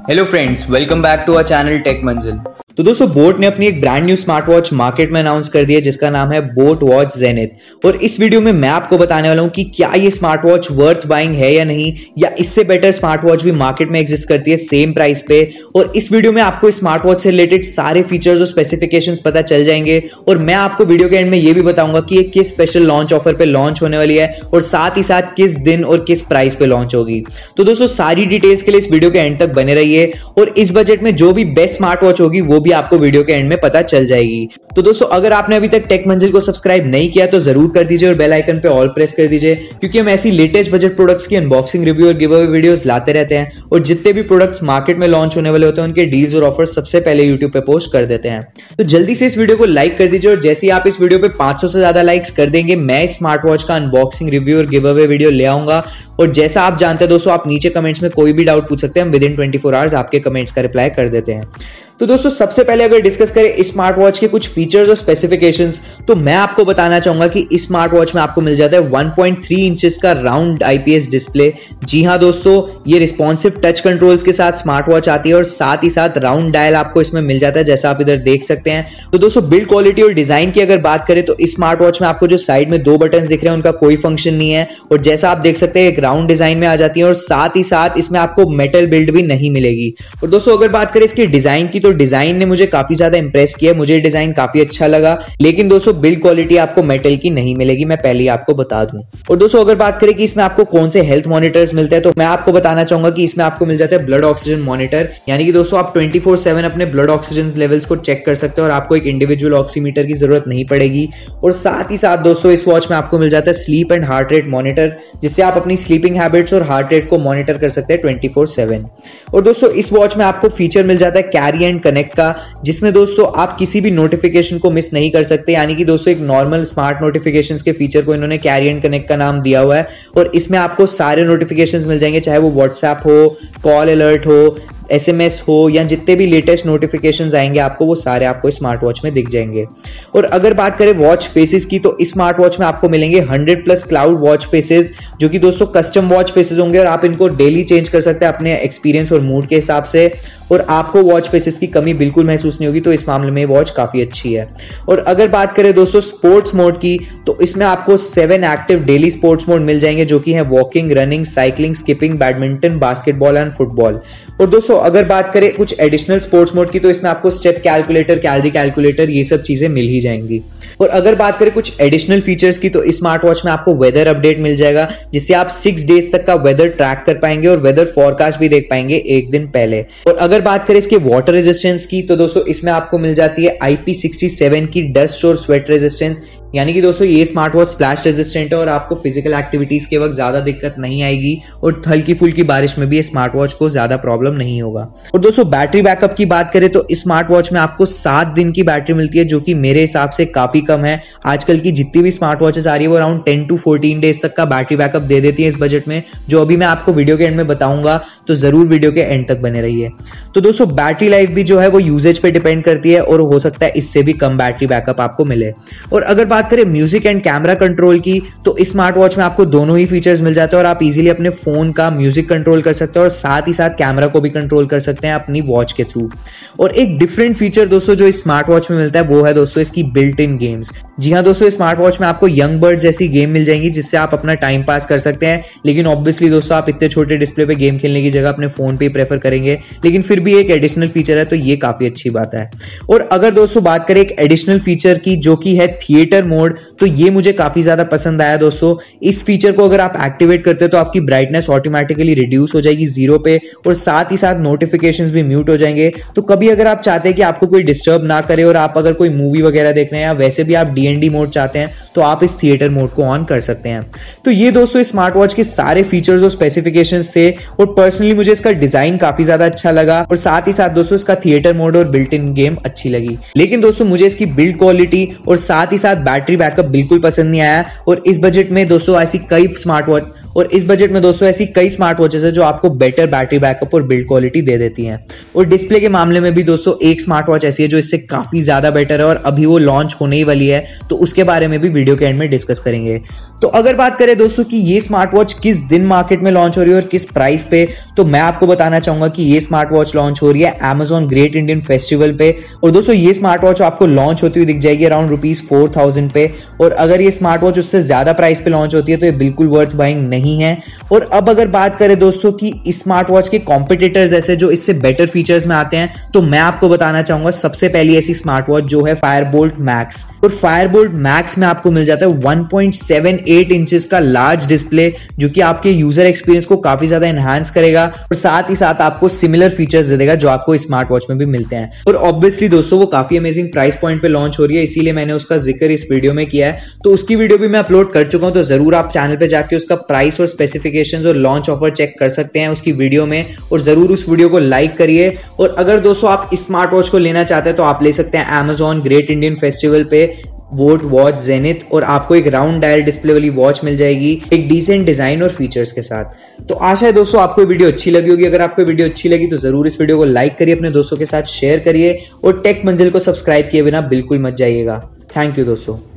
Hello friends, welcome back to our channel tech Manzil. तो दोस्तों, Boat ने अपनी एक brand new smart watch market में अनाउंस कर दी है जिसका नाम है बोट वॉच जेनिथ। और इस वीडियो में मैं आपको बताने वाला हूं कि क्या ये स्मार्ट वॉच वर्थ बाइंग है या नहीं, या इससे बेटर स्मार्ट वॉच भी मार्केट में एग्जिस्ट करती है सेम प्राइस पे। और इस वीडियो में आपको स्मार्ट वॉच से रिलेटेड सारे फीचर्स और स्पेसिफिकेशंस पता चल जाएंगे। और मैं आपको वीडियो के एंड में ये भी बताऊंगा कि ये किस स्पेशल लॉन्च ऑफर पे लॉन्च होने वाली है और साथ ही साथ किस दिन और किस प्राइस पे लॉन्च होगी। तो दोस्तों, सारी डिटेल्स के लिए इस वीडियो के एंड तक बने रहिए और इस बजट में जो भी बेस्ट स्मार्ट वॉच होगी वो भी आपको वीडियो के एंड में पता चल जाएगी। तो दोस्तों, अगर आपने अभी तक टेक मंजिल को सब्सक्राइब नहीं किया तो जरूर कर दीजिए और बेल आइकन पे ऑल प्रेस कर दीजिए, क्योंकि हम ऐसी लेटेस्ट बजट प्रोडक्ट्स की अनबॉक्सिंग, रिव्यू और गिव अवे वीडियोस लाते रहते हैं। और जितने भी प्रोडक्ट्स मार्केट में लॉन्च होने वाले होते हैं उनके डील्स और ऑफर्स सबसे पहले यूट्यूब पे पोस्ट कर देते हैं। तो जल्दी से इस वीडियो को लाइक कर दीजिए और जैसे ही आप इस वीडियो पे 500 से ज्यादा लाइक्स कर देंगे, मैं स्मार्ट वॉच का अनबॉक्सिंग, रिव्यू और गिव अवे वीडियो ले आऊंगा। और जैसा आप जानते हैं दोस्तों, आप नीचे कमेंट्स में कोई भी डाउट पूछ सकते हैं, हम विद इन 24 आवर्स आपके कमेंट्स का रिप्लाई कर देते हैं। तो दोस्तों, सबसे पहले अगर डिस्कस करें इस स्मार्ट वॉच के कुछ फीचर्स और स्पेसिफिकेशंस, तो मैं आपको बताना चाहूंगा कि इस स्मार्ट वॉच में आपको मिल जाता है 1.3 इंचेस का राउंड आईपीएस डिस्प्ले। जी हां दोस्तों, ये रिस्पॉन्सिव टच कंट्रोल्स के साथ स्मार्ट वॉच आती है और साथ ही साथ राउंड डायल आपको इसमें मिल जाता है, जैसा आप इधर देख सकते हैं। तो दोस्तों, बिल्ड क्वालिटी और डिजाइन की अगर बात करें तो इस स्मार्ट वॉच में आपको जो साइड में 2 बटन दिख रहे हैं उनका कोई फंक्शन नहीं है। और जैसा आप देख सकते हैं, एक राउंड डिजाइन में आ जाती है और साथ ही साथ इसमें आपको मेटल बिल्ड भी नहीं मिलेगी। और दोस्तों, अगर बात करें इसकी डिजाइन की, तो डिजाइन ने मुझे काफी ज्यादा इंप्रेस किया, मुझे डिजाइन काफी अच्छा लगा। लेकिन दोस्तों, बिल्ड क्वालिटी आपको मेटल की नहीं मिलेगी, मैं पहले ही आपको बता दूं। और दोस्तों, अगर बात करें कि इसमें आपको कौन से हेल्थ मॉनिटर्स मिलते हैं, तो मैं आपको बताना चाहूंगा कि इसमें आपको मिल जाता है ब्लड ऑक्सीजन मॉनिटर। यानी कि दोस्तों, आप 24/7 अपने ब्लड ऑक्सीजन लेवल्स को चेक कर सकते हो और आपको एक इंडिविजुअल ऑक्सीमीटर की जरूरत नहीं पड़ेगी। और साथ ही साथ दोस्तों, इस वॉच में आपको मिल जाता है sleep and heart rate monitor, जिससे आप अपनी स्लीपिंग हैबिट्स और हार्ट रेट को मॉनिटर कर सकते हैं 24/7। और दोस्तों, इस वॉच में आपको फीचर मिल जाता है कैरी एंड कनेक्ट का, जिसमें दोस्तों आप किसी भी नोटिफिकेशन को मिस नहीं कर सकते। यानी कि दोस्तों, एक नॉर्मल स्मार्ट नोटिफिकेशंस के फीचर को इन्होंने कैरी एंड कनेक्ट का नाम दिया हुआ है। और इसमें आपको सारे नोटिफिकेशंस मिल जाएंगे, चाहे वो व्हाट्सएप हो, कॉल अलर्ट हो, SMS हो, या जितने भी लेटेस्ट नोटिफिकेशंस आएंगे आपको, वो सारे आपको स्मार्ट वॉच में दिख जाएंगे। और अगर बात करें वॉच फेसेस की, तो इस स्मार्ट वॉच में आपको मिलेंगे 100+ क्लाउड वॉच फेसेस, जो कि दोस्तों कस्टम वॉच फेसेस होंगे और आप इनको डेली चेंज कर सकते हैं अपने एक्सपीरियंस और मूड के हिसाब से। और आपको वॉच फेसेस की कमी बिल्कुल महसूस नहीं होगी, तो इस मामले में वॉच काफी अच्छी है। और अगर बात करें दोस्तों स्पोर्ट्स मोड की, तो इसमें आपको 7 एक्टिव डेली स्पोर्ट्स मोड मिल जाएंगे, जो कि है walking, running, cycling, skipping, badminton, basketball and football. और दोस्तों, अगर बात करें कुछ एडिशनल स्पोर्ट्स मोड की, तो इसमें आपको स्टेप कैलकुलेटर, कैलोरी कैलकुलेटर, ये सब चीजें मिल ही जाएंगी। और अगर बात करें कुछ एडिशनल फीचर्स की, तो इस स्मार्ट वॉच में आपको वेदर अपडेट मिल जाएगा, जिससे आप 6 डेज तक का वेदर ट्रैक कर पाएंगे और वेदर फोरकास्ट भी देख पाएंगे एक दिन पहले। और अगर बात करें इसके वाटर रेजिस्टेंस की, तो दोस्तों इसमें आपको मिल जाती है IP67 की डस्ट और स्वेट रेजिस्टेंस। यानी कि दोस्तों, ये स्मार्ट वॉच स्प्लैश रेजिस्टेंट है और आपको फिजिकल एक्टिविटीज के वक्त ज्यादा दिक्कत नहीं आएगी और हल्की फुल्की बारिश में भी स्मार्ट वॉच को ज्यादा प्रॉब्लम नहीं होगा। और दोस्तों, बैटरी बैकअप की बात करें तो इस स्मार्ट वॉच में आपको 7 दिन की बैटरी मिलती है, जो कि मेरे हिसाब से काफी कम है। आजकल की जितनी भी स्मार्ट वॉचेस आ रही है वो अराउंड 10 to 14 डेज तक का बैटरी बैकअप दे देती है इस बजट में, जो अभी मैं आपको वीडियो के एंड में बताऊंगा, तो जरूर वीडियो के एंड तक बने रहिए। तो दोस्तों, बैटरी लाइफ भी जो है वो यूजेज पे डिपेंड करती है और हो सकता है इससे भी कम बैटरी बैकअप आपको मिले। और अगर बात करें म्यूजिक एंड कैमरा कंट्रोल की, तो इस स्मार्ट वॉच में आपको दोनों ही फीचर्स मिल जाते हैं और आप इजीली अपने फोन का म्यूजिक कंट्रोल कर सकते हैं और साथ ही साथ कैमरा को भी कंट्रोल कर सकते हैं अपनी वॉच के थ्रू। और एक डिफरेंट फीचर दोस्तों जो इस स्मार्ट वॉच में मिलता है, वो है दोस्तों इसकी बिल्ट इन गेम्स। जी हाँ दोस्तों, स्मार्ट वॉच में आपको यंग बर्ड जैसी गेम मिल जाएंगी, जिससे आप अपना टाइम पास कर सकते हैं। लेकिन ऑब्वियसली दोस्तों, आप इतने छोटे डिस्प्ले पे गेम खेलने की जगह अपने फोन पे प्रेफर करेंगे, लेकिन फिर भी एक एडिशनल फीचर है, तो ये काफी अच्छी बात है। और अगर दोस्तों बात करें एक एडिशनल फीचर की, जो कि है थिएटर मोड, तो ये मुझे काफी ज्यादा पसंद आया दोस्तों। इस फीचर को अगर आप एक्टिवेट करते हैं तो आपकी ब्राइटनेस ऑटोमेटिकली रिड्यूस हो जाएगी 0 पे, और साथ ही साथ नोटिफिकेशंस भी म्यूट हो जाएंगे। तो कभी अगर आप चाहते हैं कि आपको कोई डिस्टर्ब ना करे और आप अगर कोई मूवी वगैरह देख रहे हैं या वैसे भी आप DND मोड चाहते हैं, तो आप इस थिएटर मोड को ऑन कर सकते हैं। तो ये दोस्तों स्मार्ट वॉच के सारे फीचर्स और स्पेसिफिकेशंस थे, और पर्सनली मुझे इसका डिजाइन काफी ज्यादा अच्छा लगा, और साथ ही साथ दोस्तों इसका थिएटर मोड और बिल्ट इन गेम अच्छी लगी। लेकिन दोस्तों, मुझे इसकी बिल्ड क्वालिटी और साथ ही साथ बैटरी बैकअप बिल्कुल पसंद नहीं आया। और इस बजट में दोस्तों ऐसी कई स्मार्ट वॉचेस है जो आपको बेटर बैटरी बैकअप और बिल्ड क्वालिटी दे देती हैं। और डिस्प्ले के मामले में भी दोस्तों एक स्मार्ट वॉच ऐसी है जो इससे काफी ज्यादा बेटर है, और अभी वो लॉन्च होने ही वाली है, तो उसके बारे में भी वीडियो के एंड में डिस्कस करेंगे। तो अगर बात करें दोस्तों कि ये स्मार्ट वॉच किस दिन मार्केट में लॉन्च हो रही है और किस प्राइस पे, तो मैं आपको बताना चाहूंगा कि ये स्मार्ट वॉच लॉन्च हो रही है Amazon ग्रेट इंडियन फेस्टिवल पे। और दोस्तों ये स्मार्ट वॉच आपको लॉन्च होती हुई दिख जाएगी अराउंड ₹4000 पे। और अगर ये स्मार्ट वॉच उससे ज्यादा प्राइस पे लॉन्च होती है तो ये बिल्कुल वर्थ बाइंग नहीं है। और अब अगर बात करें दोस्तों कि इस स्मार्ट वॉच के कॉम्पिटिटर्स ऐसे जो इससे बेटर फीचर्स में आते हैं, तो मैं आपको बताना चाहूंगा सबसे पहली ऐसी स्मार्ट वॉच जो है फायरबोल्ट मैक्स। और फायरबोल्ट मैक्स में आपको मिल जाता है 1.78 इंचेस का लार्ज डिस्प्ले, जो कि आपके यूजर एक्सपीरियंस को काफी ज्यादा एनहांस करेगा और साथ ही साथ आपको सिमिलर फीचर्स दे देगा जो आपको स्मार्ट वॉच में भी मिलते हैं। और ऑब्वियसली दोस्तों वो काफी अमेजिंग प्राइस पॉइंट पे लॉन्च हो रही है, इसीलिए मैंने उसका जिक्र इस वीडियो में किया है। तो उसकी वीडियो भी मैं अपलोड कर चुका हूं, तो जरूर आप चैनल पे जाके उसका प्राइस और स्पेसिफिकेशंस और लॉन्च ऑफर चेक कर सकते हैं उसकी वीडियो में। और जरूर उस वीडियो को लाइक करिए। और अगर दोस्तों आप इस स्मार्ट वॉच को लेना चाहते हैं तो आप ले सकते हैं Amazon ग्रेट इंडियन फेस्टिवल पे बोट वॉच जेनिथ, और आपको एक राउंड डायल डिस्प्ले वाली वॉच मिल जाएगी एक डिसेंट डिजाइन और फीचर्स के साथ। तो आशा है दोस्तों आपको वीडियो अच्छी लगी होगी। अगर आपको वीडियो अच्छी लगी तो जरूर इस वीडियो को लाइक करिए, अपने दोस्तों के साथ शेयर करिए और टेक मंजिल को सब्सक्राइब किए बिना बिल्कुल मत जाइएगा। थैंक यू दोस्तों।